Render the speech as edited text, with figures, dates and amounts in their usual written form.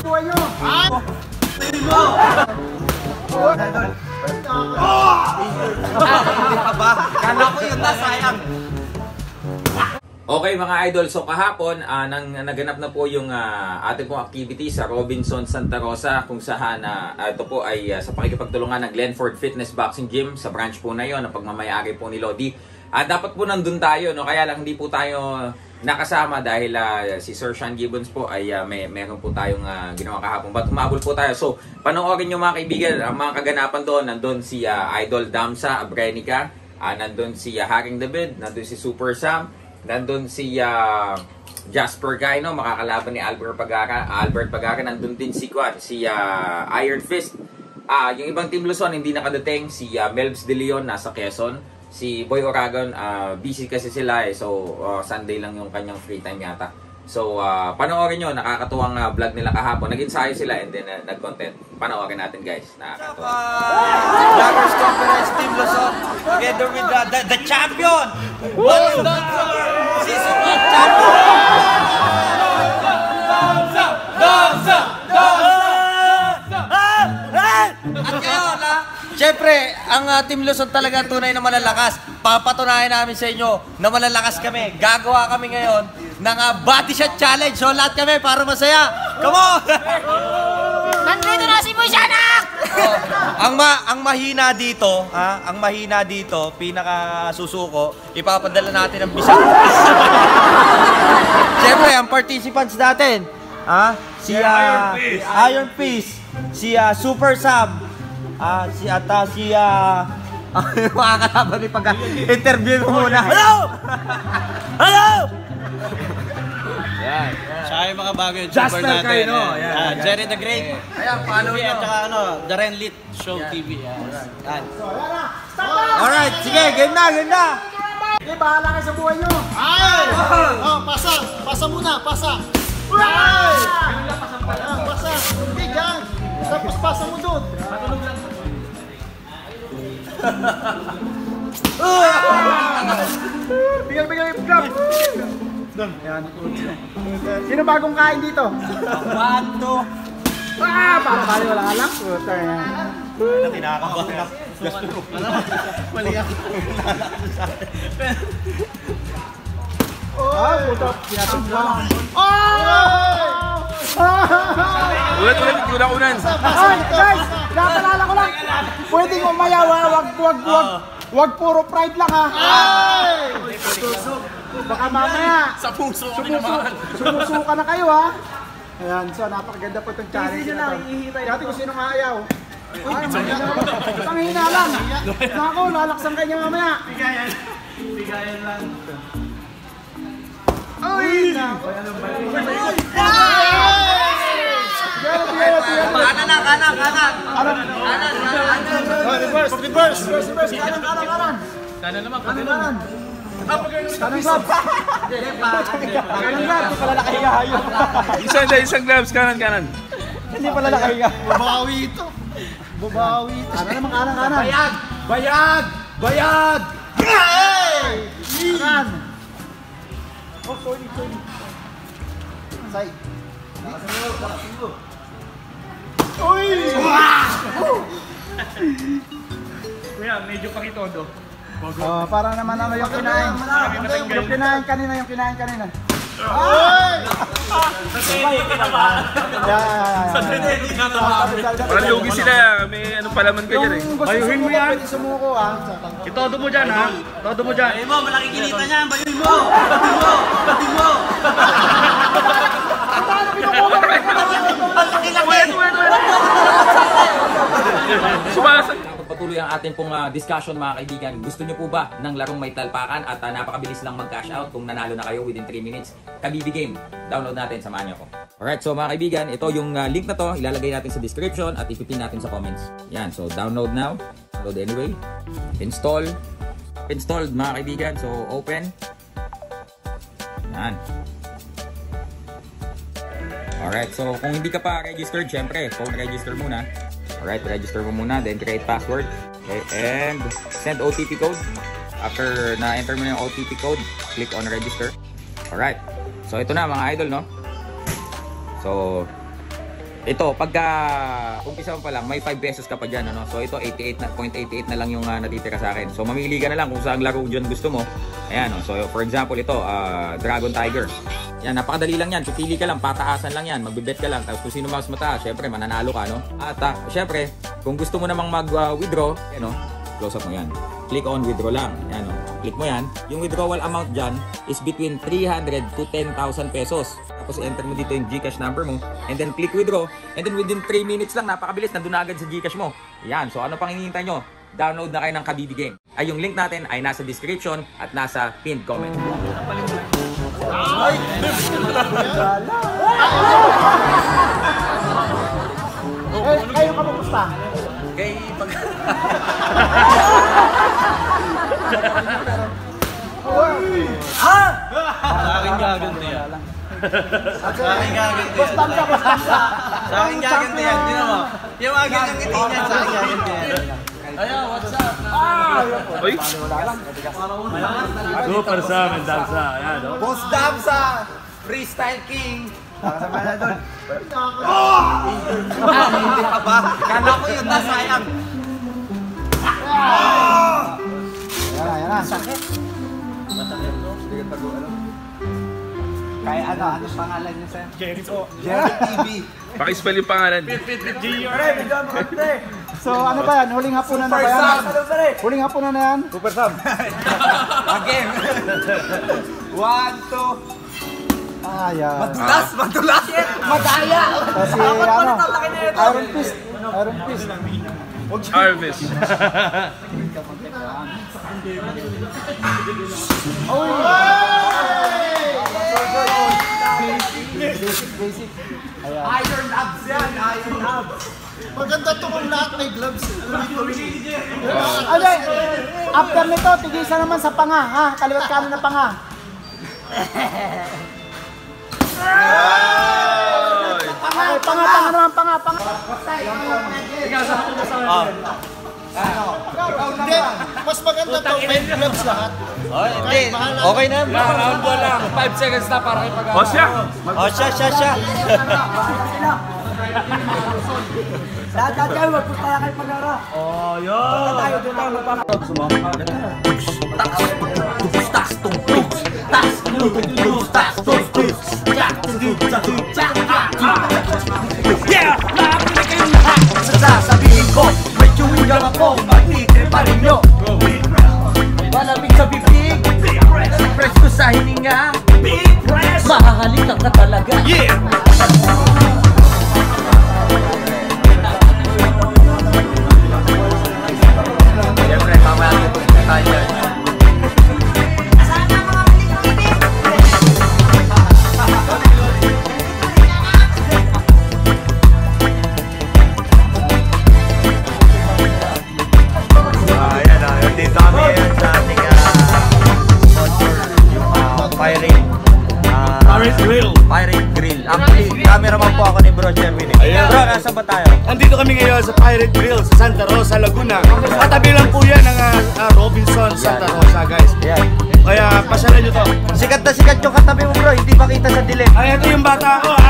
buhay nyo! Kala ko yun na, sayang. Okay mga idol, so kahapon naganap na po yung ating pong activity sa Robinson Santa Rosa kung saan ito po ay sa pakikipagtulungan ng Glenford Fitness Boxing Gym sa branch po na yon na pagmamayari po ni Lodi. Dapat po nandun tayo, no? Kaya lang hindi po tayo nakasama dahil si Sir Sean Gibbons po ay meron po tayong ginawa kahapon. But humabol po tayo. So panoorin nyo mga kaibigan, ang mga kaganapan doon. Nandun si Idol Damsa Abrenica, nandun si Haring David, nandun si Super Sam, nandun si Jasper Gaino, makakalaban ni Albert Pagara, nandun din si Iron Fist. Yung ibang Team Luzon hindi nakadating, si Melbs De Leon nasa Quezon, si Boy Oragon busy kasi sila so Sunday lang yung kanyang free time yata. So panoorin nyo, nakakatuwang vlog nila kahapon, nag-ensayo sila and then nag-content. Panoorin natin guys, nakakatuwa. Vloggers Conference Team Luzon together with the champion, World Season 1 champion. At ngayon syempre, ang Team Luzon talaga tunay na malalakas. Papatunayan namin sa inyo na malalakas kami. Gagawa kami ngayon ng body shot challenge. So lahat kami para masaya. Come on! Nandito na si Musyanak! Ang mahina dito, pinaka susuko, ipapadala natin ang bisa. Siyempre, ang participants natin, si Iron Fist, si Super Sam, si makakalaban ni pag-interview mo muna. Hello! Hello! Yan. Siya yung mga bago yung Jasper natin. Gaino. Jerry the Great. Ayan, follow nyo. At saka Darren Lit Show TV. Yan. Alright, sige, game na. Sige, bahala kayo sa buhay nyo! Ay! Pasa muna, pasa! Ay! Pasa! Hindi, dyan! Tapos pasa mo doon! Matulog lang. Bigay yung grab! Ayan. Sino bagong kain dito? Bato. Para kali wala alak. Tinakabahan ako. Mali ako. Puto. Pinatugwa. Ulit, kunan. Guys, napalala ko lang. Pwedeng umaya, wag puro pride lang ha. Baka mamaya. Sa puso kami naman. Sumusuka na kayo ha. Ayan, so napakaganda po itong challenge na ito. Dati kung sinong ayaw. Panghina lang. Nako, lalaksan kayo mamaya. Bigayan lang. Uy! Nako. Kanan. Reverse. Kanan. Sana naman. Kanan. Kanan gloves. Kanan gloves. Hindi pala nakahiga. Isang gloves, kanan. Hindi pala nakahiga. Babawi ito. Ano naman kanan. Bayag! Kanan. Oh, sorry. Side. Uy! Kuya, medyo pakitodo. Parang naman yung kinain. Yung kinain kanina. Ay! Parang lugi sila. May ano palaman ka dyan eh. Bayuhin mo yan. Pwede sumuko Itodo mo dyan ha. Todo mo dyan. Bayuhin mo, malaki kinita niyan. Bayuhin mo. Sumasag. Patuloy ang ating pong discussion mga kaibigan. Gusto nyo po ba ng larong may talpakan at napakabilis lang mag-cash out kung nanalo na kayo within 3 minutes? Kabibi Game. Download natin, samahan nyo ako. Alright, so mga kaibigan, ito yung link na to. Ilalagay natin sa description at ipipin natin sa comments. Yan, so download now. Download anyway. Install. Installed mga kaibigan. So open. Yan. Alright, so kung hindi ka pa registered, syempre, phone register muna. Alright, register mo muna, then create password. Okay, and send OTP code. After na-enter mo yung OTP code, click on register. Alright, so ito na mga idol, no? So, Ito, pagka umpisa mo pa lang, may 5 pesos ka pa dyan, ano? So ito, 88 na lang yung natitira sa akin. So mamili ka na lang kung saan laro dyan gusto mo. Ayan, oh. So for example, ito, Dragon Tiger. Yan, napakadali lang yan. Pipili ka lang, pataasan lang yan. Magbibet ka lang. Tapos kung sino mas mataas, syempre, mananalo ka, no? At syempre, kung gusto mo namang mag-withdraw, yan, close up mo yan. Click on withdraw lang. Yan, click mo yan. Yung withdrawal amount dyan is between 300 to 10,000 pesos. Tapos enter mo dito yung GCash number mo. And then click withdraw. And then within 3 minutes lang, napakabilis, nandun na agad sa GCash mo. Yan. So ano pang hinihintay nyo? Download na kayo ng Kabibi Game. Ay, yung link natin ay nasa description at nasa pinned comment. Kayo kamusta? Kay pag... Sa akin gaganto yan. Sa akin gaganto yan. Bostan ka. Sa akin gaganto yan. Di naman. Yung mga ganyang ngiti niyan, sa akin gaganto yan. Ayo, what's up? Uy! Super Sam and Damsa. Ayan, no? Boss Damsa! Freestyle King! Nakasama na doon. Hindi pa ba? Kala ko yun na, sayang. Yan na. Sakit. Kaya ano pangalan niya sir? Jericho TV. Pakispell yung pangalan. So ano ba yan? Huling hapunan na ba yan? Huling hapunan na yan? Super Sam. Again. 1, 2. Ayan. Madulas! Madulas! Madaya! Kasi ano? Iron Fist. Iron Fist. Harvest. Basic. Iron abs yan! Iron abs! Maganda to kung lahat may gloves. Okay. After nito, tigisa naman sa panga. Ha? Kaliwat kanan na panga. Panga naman. Hindi, mas maganda to may gloves lahat. Hindi. Okay na. Round 1 lang. 5 seconds na para kayo pag-aaraw. O siya! Siya. Lahat kayo, magpunta na kayo pag-ara. Tayo doon ang magpapag. Yeah! Lahat na kayong lahat sa sasabihin ko. May chewing gum ako, magtitrip pa rin nyo. Malamig sa bibig, press ko sa hininga. Mahahalikan ka talaga. Yeah! Siyempre, mamaya ito tayo yan. Pirate Grill. Actually, cameraman po ako ni Bro Sherwin. Bro, nasa ba tayo? Andito kami ngayon sa Pirate Grill sa Santa Rosa, Laguna. Katabi lang po yan ng Robinson Santa Rosa, guys. Yan. Kaya pasyalan nyo to. Sikat na sikat yung katabi mo, bro. Hindi makita sa dilim. Ay, ito yung bata ko.